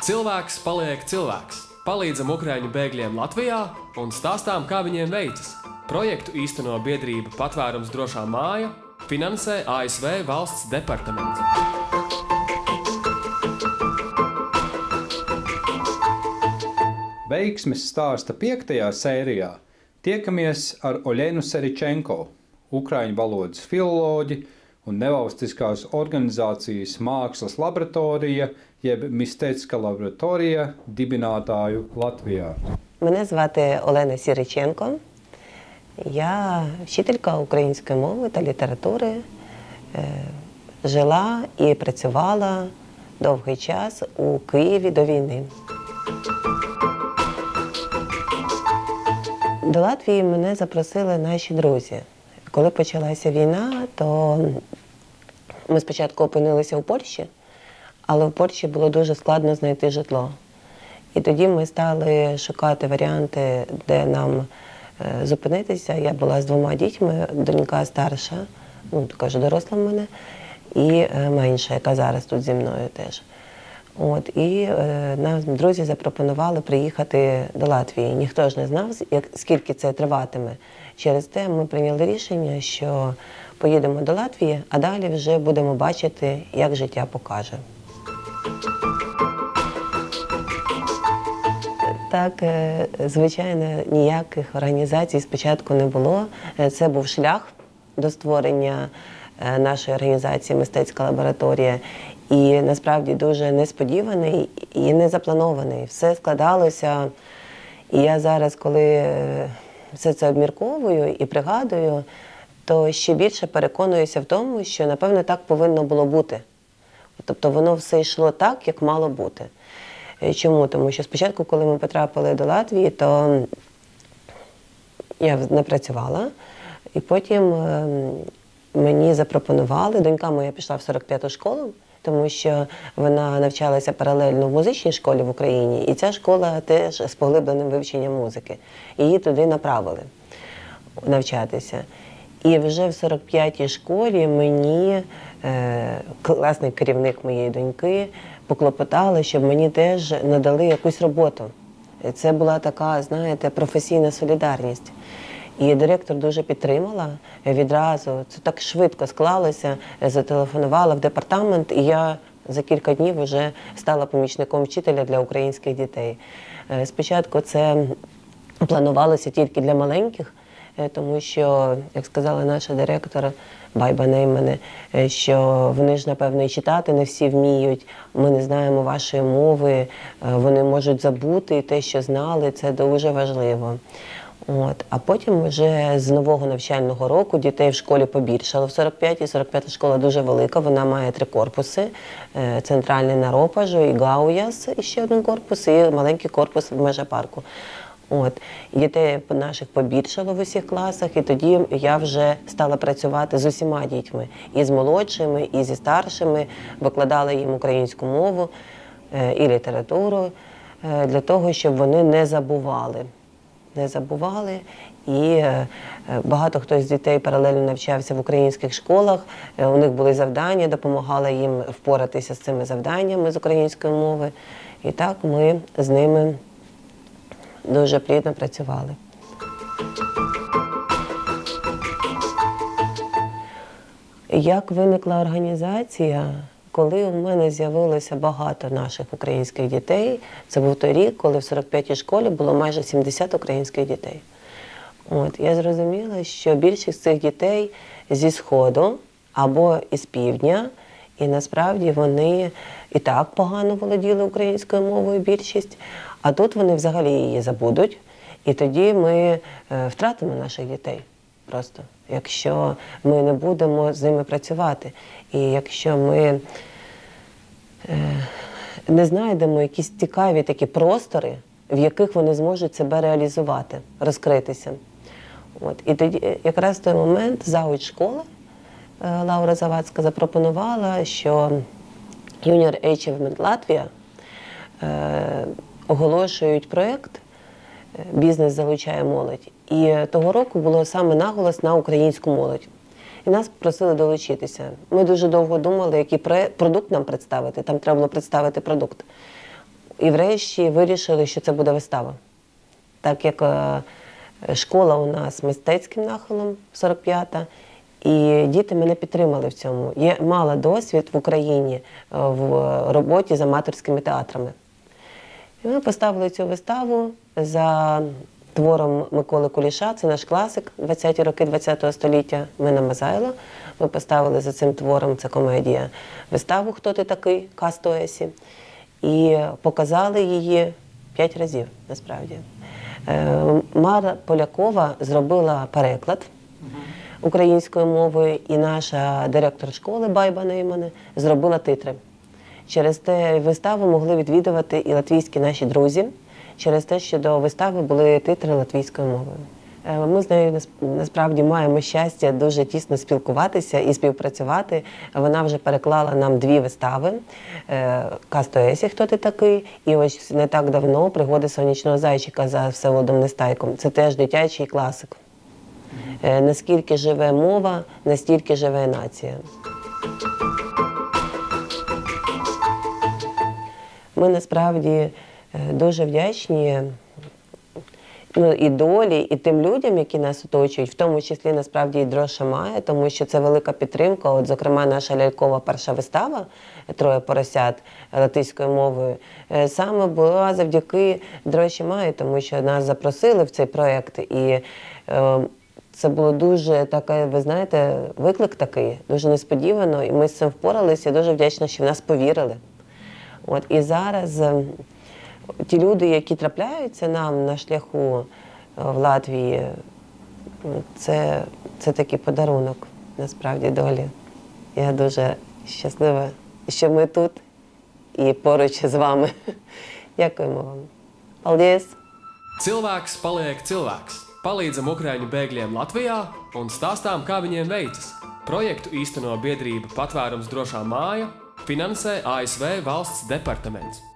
Cilvēks paliek cilvēks. Palīdzam ukraiņu bēgļiem Latvijā un stāstām, kā viņiem veicas. Projektu īsteno biedrība Patvērums drošā māja, finansē ASV valsts departaments. Veiksmes stāsta 5. sērijā tiekamies ar Oļenu Seričenko, ukraiņu valodas filoloģi un nevalstiskās organizācijas Mākslas laboratorija jeb Мистецька лабораторія dibinātāju Latvijā. Мене звати Олена Сериченко. Я вчителька української мови та літератури. Жила і працювала довгий час у Києві до війни. До Латвії мене запросили наші друзі. Коли почалася війна, то ми спочатку опинилися у Польщі, але в Польщі було дуже складно знайти житло. І тоді ми стали шукати варіанти, де нам зупинитися. Я була з 2 дітьми, донька старша, така доросла в мене, і менша, яка зараз тут зі мною теж. І нам друзі запропонували приїхати до Латвії. Ніхто ж не знав, скільки це триватиме. Через те ми прийняли рішення, що поїдемо до Латвії, а далі вже будемо бачити, як життя покаже. Так, звичайно, ніяких організацій спочатку не було. Це був шлях до створення нашої організації «Мистецька лабораторія». І насправді дуже несподіваний і незапланований. Все складалося. І я зараз, коли все це обмірковую і пригадую, то ще більше переконуюся в тому, що, напевно, так повинно було бути. Тобто воно все йшло так, як мало бути. Чому? Тому що спочатку, коли ми потрапили до Латвії, то я не працювала. І потім мені запропонували, донька моя пішла в 45-ту школу, тому що вона навчалася паралельно в музичній школі в Україні, і ця школа теж з поглибленим вивченням музики. Її туди направили навчатися. І вже в 45-й школі мені класний керівник моєї доньки поклопотали, щоб мені теж надали якусь роботу. Це була така, знаєте, професійна солідарність. І директор дуже підтримала відразу. Це так швидко склалося, зателефонувала в департамент, і я за кілька днів вже стала помічником вчителя для українських дітей. Спочатку це планувалося тільки для маленьких, тому що, як сказала наша директор Байба Неймане, що вони ж, напевно, і читати не всі вміють, ми не знаємо вашої мови, вони можуть забути те, що знали, це дуже важливо. А потім вже з нового навчального року дітей в школі побільшало в 45-й. 45-та школа дуже велика, вона має 3 корпуси. Центральний на Ропажу, і Гауяс, і ще 1 корпус, і маленький корпус в Межапарку. Дітей наших побільшало в усіх класах, і тоді я вже стала працювати з усіма дітьми. І з молодшими, і зі старшими, викладала їм українську мову і літературу, для того, щоб вони не забували. І багато хто з дітей паралельно навчався в українських школах, у них були завдання, допомагала їм впоратися з цими завданнями з української мови. І так ми з ними дуже плідно працювали. Як виникла організація? Коли у мене з'явилося багато наших українських дітей, це був той рік, коли в 45-й школі було майже 70 українських дітей. Я зрозуміла, що більшість цих дітей зі Сходу або із Півдня, і насправді вони і так погано володіли українською мовою більшість, а тут вони взагалі її забудуть, і тоді ми втратимо наших дітей просто, якщо ми не будемо з ними працювати. І якщо ми не знайдемо якісь цікаві такі простори, в яких вони зможуть себе реалізувати, розкритися. І тоді якраз в той момент завуч школи Лаура Завадська запропонувала, що Junior Achievement Latvia оголошують проєкт «Бізнес залучає молодь». І того року було саме наголос на українську молодь. І нас просили долучитися. Ми дуже довго думали, який продукт нам представити. Там треба було представити продукт. І врешті вирішили, що це буде вистава. Так як школа у нас мистецьким нахилом, 45-та, і діти мене підтримали в цьому. Я мала досвід в Україні в роботі з аматорськими театрами. І ми поставили цю виставу за твором Миколи Куліша, це наш класик, 20-ті роки ХХ століття, Мина Мазайло. Ми поставили за цим твором, це комедія, виставу «Хто ти такий?» Кастоесі. І показали її 5 разів, насправді. Мара Полякова зробила переклад українською мовою, і наша директор школи Байба Неймане зробила титри. Через те виставу могли відвідувати і латвійські наші друзі, через те, що до вистави були титри латвійською мовою. Ми з нею насправді маємо щастя дуже тісно спілкуватися і співпрацювати. Вона вже переклала нам 2 вистави «Кастоесі. Хто ти такий?» і ось не так давно «Пригоди сонячного зайчика» за Всеволодом Нестайком. Це теж дитячий класик. Наскільки живе мова, настільки живе нація. Ми насправді дуже вдячні і долі, і тим людям, які нас оточують, в тому числі, насправді, і Дрож Шамая, тому що це велика підтримка. От, зокрема, наша лялькова перша вистава «Троє поросят» латиською мовою саме була завдяки Дрож Шамаю, тому що нас запросили в цей проєкт, і це було дуже таке, ви знаєте, виклик такий, дуже несподівано, і ми з цим впоралися, і дуже вдячна, що в нас повірили. От, і зараз ті люди, які трапляються нам на шляху в Латвії, це такий подарунок, насправді, долі. Я дуже щаслива, що ми тут і поруч з вами. Дякуємо вам. Paldies! Cilvēks paliek cilvēks. Palīdzam Ukraiņu bēgļiem Latvijā un stāstām, kā viņiem veicas. Projektu īsteno biedrība Patvērums drošā māja, finansē ASV valsts departaments.